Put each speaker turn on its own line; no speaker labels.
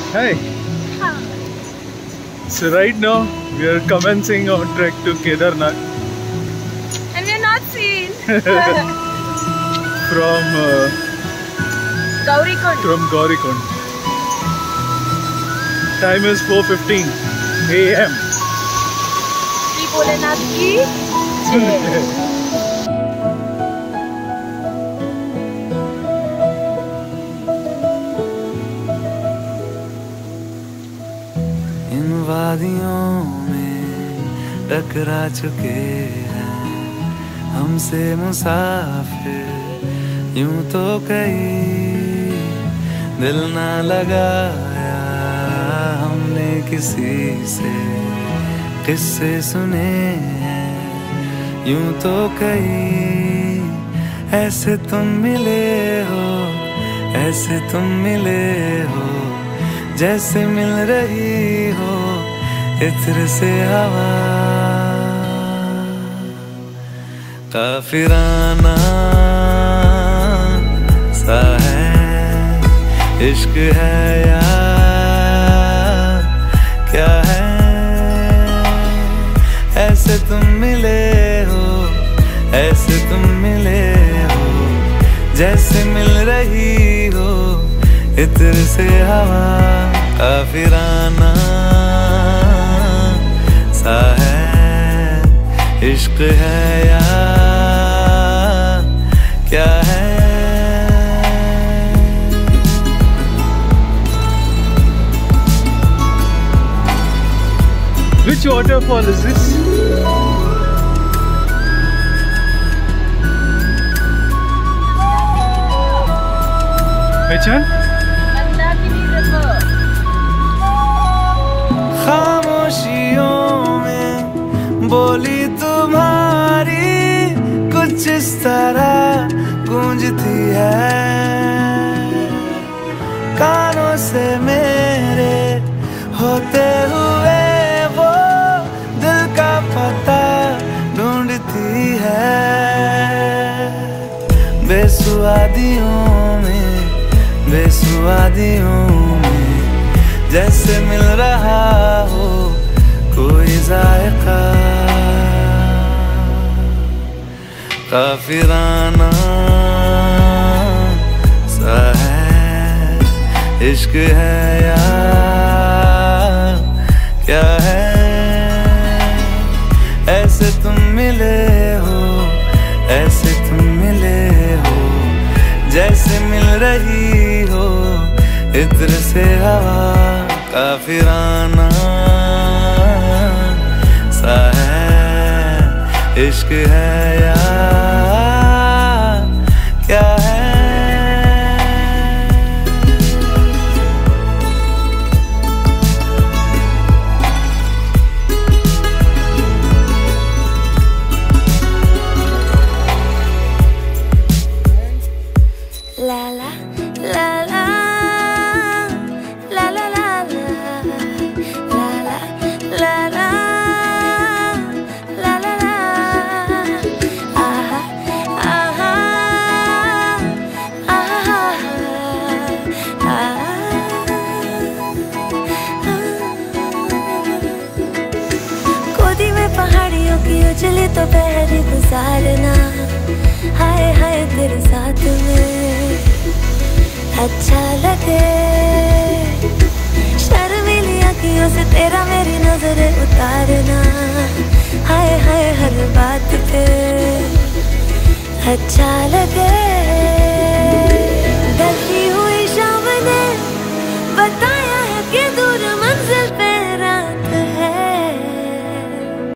Hi. So right now we are commencing our trek to Kedarnath.
And we are not seen.
From Gaurikund. Time is 4:15 AM.
Shri Bholenath ki jai.
इन वादियों में टकरा चुके हैं हमसे मुसाफिर, यूं तो कहीं दिल ना लगाया हमने किसी से, किस्से सुने हैं यूं तो कहीं। ऐसे तुम मिले हो, ऐसे तुम मिले हो, जैसे मिल रही हो इत्र से हवा। काफिराना सा है इश्क है या क्या है। ऐसे तुम मिले हो, ऐसे तुम मिले हो, जैसे मिल रही हो इत्र से हवा। काफिराना सा है इश्क है या क्या है।
Which waterfall is this? Which one?
खामोशियों में बोली तुम्हारी कुछ इस तरह गूंजती है, कानों से मेरे होते हुए वो दिल का पता ढूंढती है। बेसुआदियों में जैसे मिल रहा हो कोई जायका। काफिराना सा है इश्क है या क्या है। ऐसे तुम मिले हो, ऐसे तुम मिले हो, जैसे मिल रही हो इत्र से हवा। काफिराना सा है इश्क है या क्या है।
La la la la. पहाड़ियों की उजली तो पहरी गुजारना, हाय हाय तेरे साथ में अच्छा लगे। शर्मीली आँखियों से तेरा मेरी नजरें उतारना, हाय हाय हर बात पे अच्छा लगे।